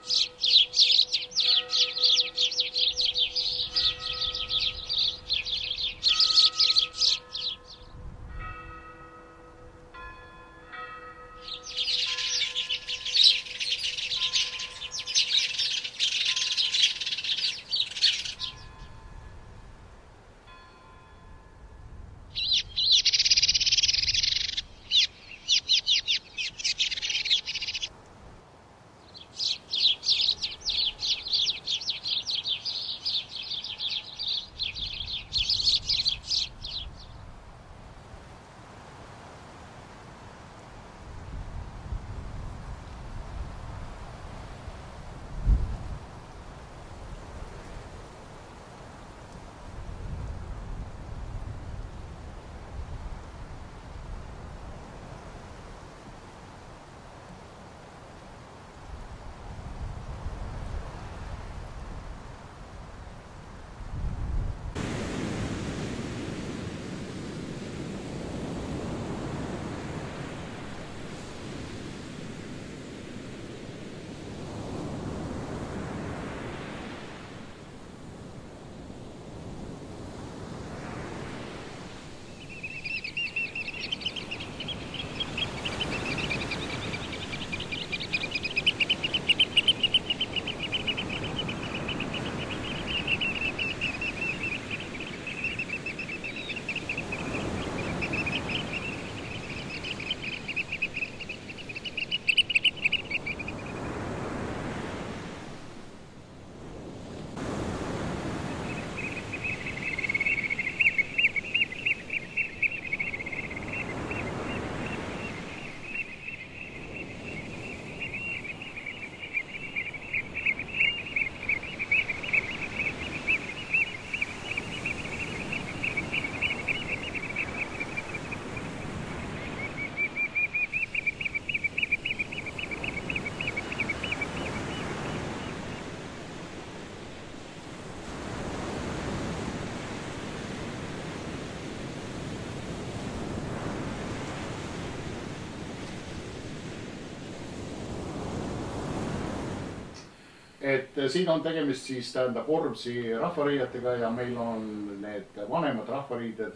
et siin on tegemist siis tähendab Vormsi rahvariietega ja meil on need vanemad rahvariided,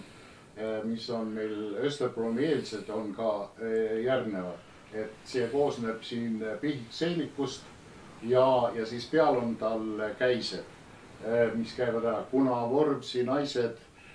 mis on meil Österblommi eelsed, on ka järgnevad. Et see koosneb siin pihikseilikust ja siis peal on tal käised, mis käivad ära. Kuna Vormsi naised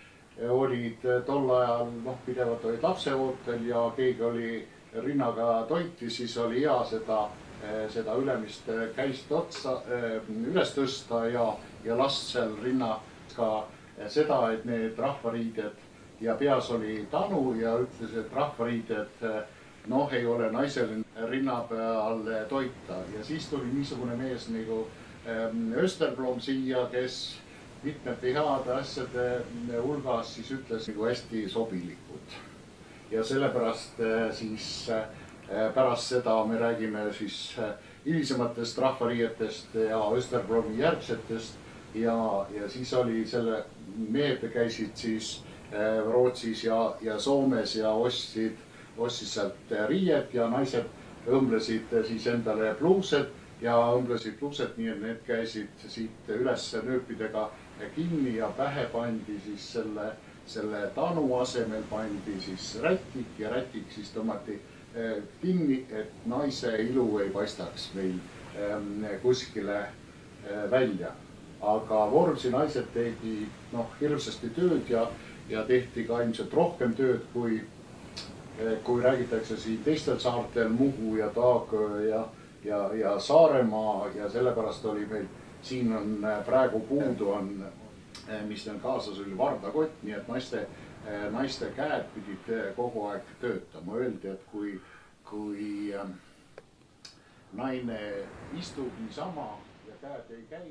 olid tol ajal, pidevalt olid lapseootel ja keegi oli rinnaga toiti, siis oli hea seda ülemist käist otsa üles tõsta ja last seal rinna ka seda, et need rahvariided ja peas oli Tanu ja ütles, et rahvariided ei ole naisel rinna peal toita. Ja siis tuli niisugune mees nagu Österblom siia, kes mitmete heade asjade hulgas siis ütles nagu hästi sobilikud. Ja sellepärast siis pärast seda me räägime siis hilisematest rahvariietest ja Österblomi järgsetest ja siis oli selle mehed käisid siis Rootsis ja Soomes ja ostsid sealt riiet ja naised õmblesid siis endale pluused ja õmblesid pluused, nii et need käisid siit üles nööpidega kinni ja pähe pandi siis selle Tanu asemel pandi siis rätik ja rätik siis tõmmati kinni, et naise ilu ei paistaks meil kuskile välja. Aga Vormsi naised tegi hirmsasti tööd ja tehti ka ilmselt rohkem tööd, kui räägitakse siin teistel saartel, Muhu ja Taagöö ja Saaremaa ja sellepärast oli meil, siin on praegu puudu mis neil kaasas oli vardakott, nii et naiste käed pidid kogu aeg töötama. Öeldi, et kui naine istub niisama ja käed ei käi.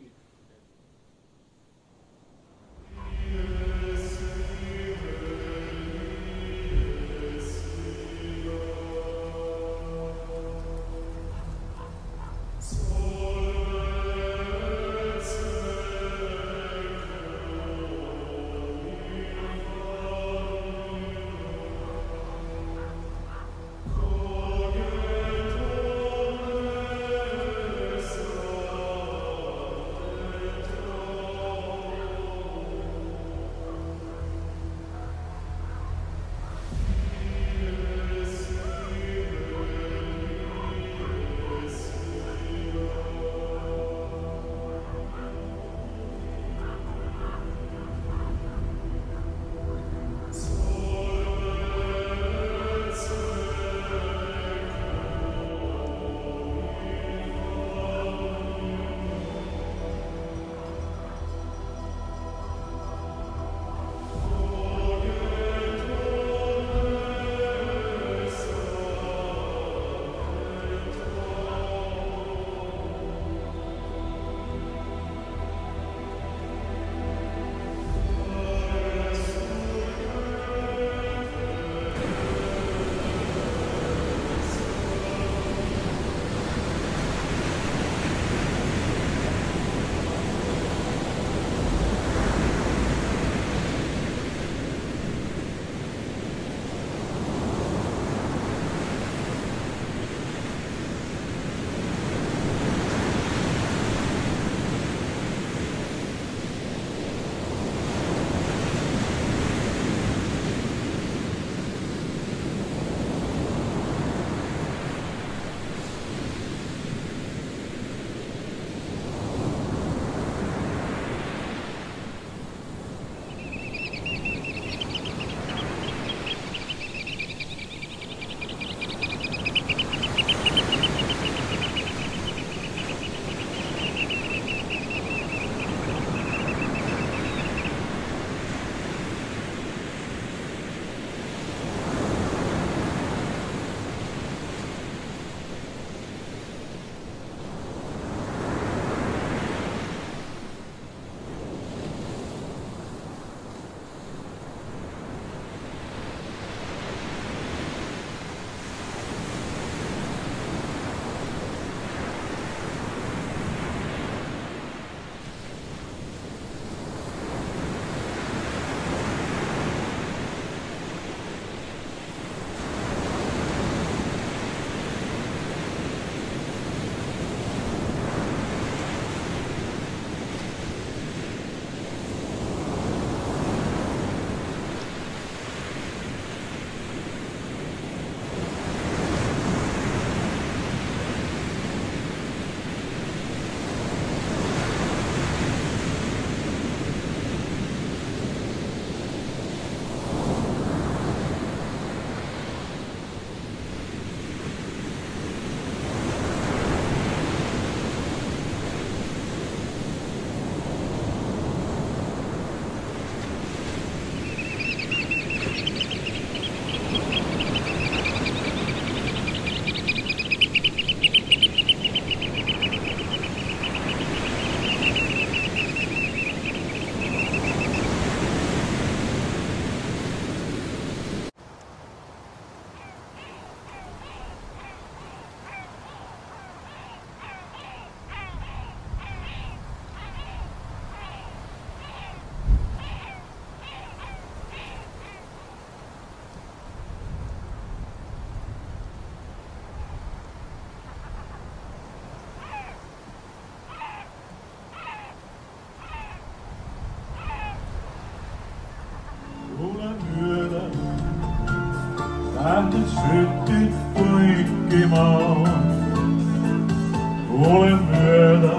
syttit poikkimaan. Tuulen myötä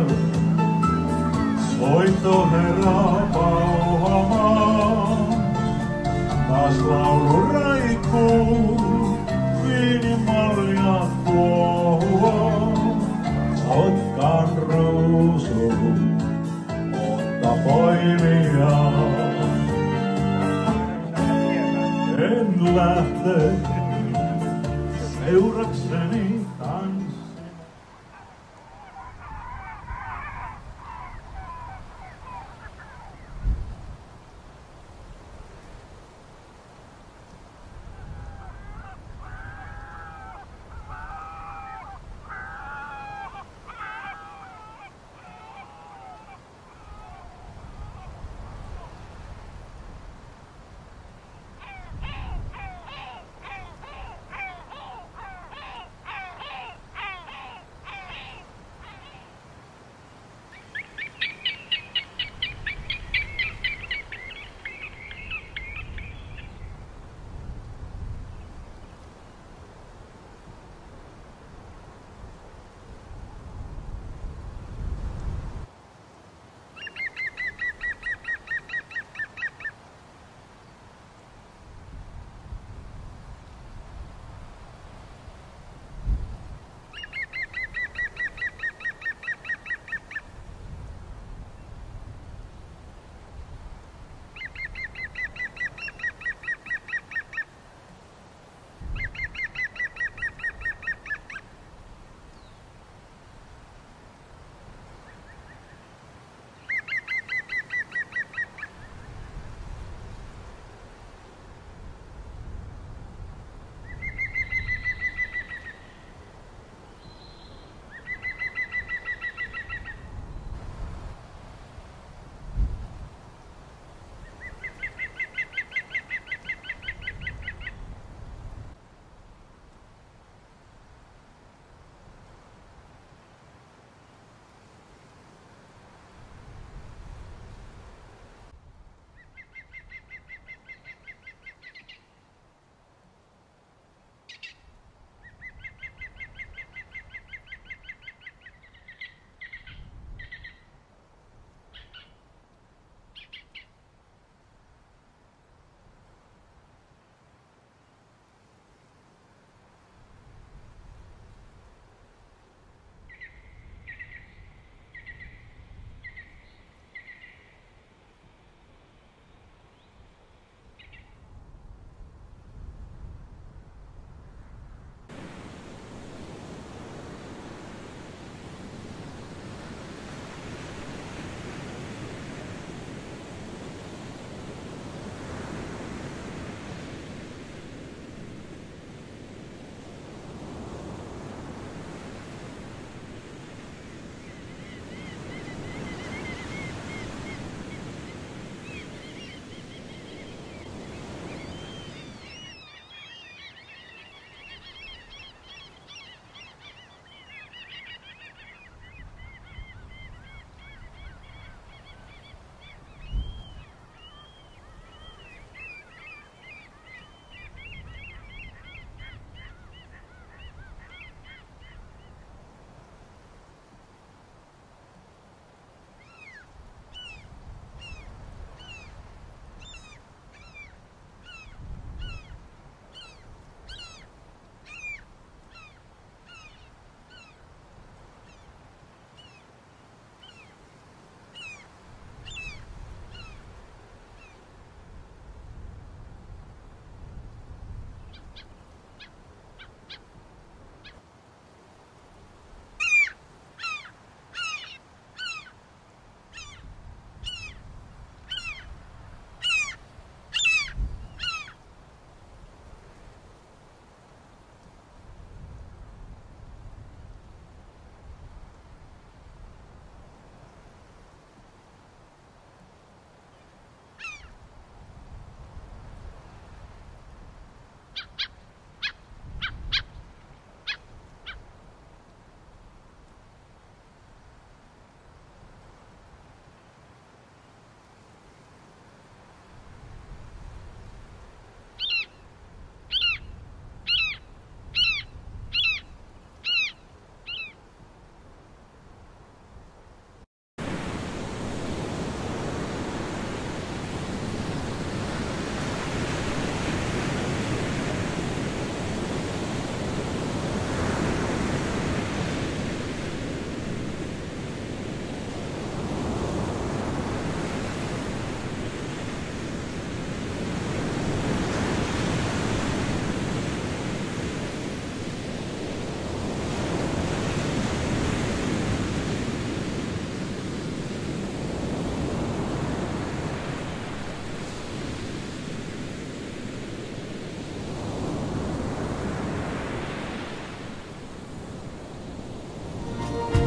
soitto herää pauhamaan. Taas laulu raikkuu, viinimaljat kuohuaan. Ottaan ruusuun, otta poimiaan. En lähte seurakseni tanssi.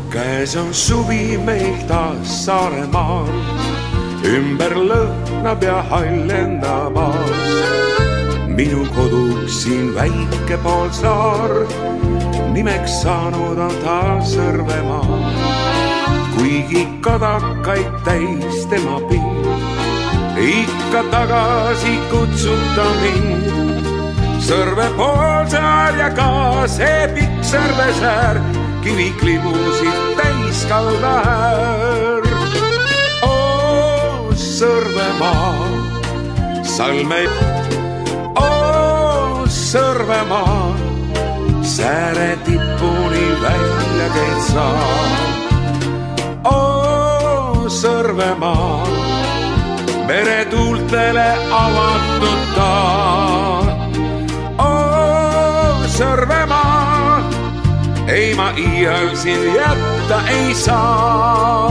käes on suvi meil taas Saaremaal, ümber lõhnab ja haljendab aas. Minu koduks siin väike poolsaar, nimeks saanud on taas Sõrvemaa. Kuigi kadakaid täis tema pind, ikka tagasi kutsub ta mind. Sõrve poolsaar ja ka see pikk Sõrvesäär, kiviklibusid täis kaldaäär. Oo, Sõrvemaa, salme. Oo, Sõrvemaa, sääre tipuni välja käid sa. Oo, Sõrvemaa, meretuultele avatud ta. Oo, Sõrvemaa, ei ma iial sind jätta ei saa.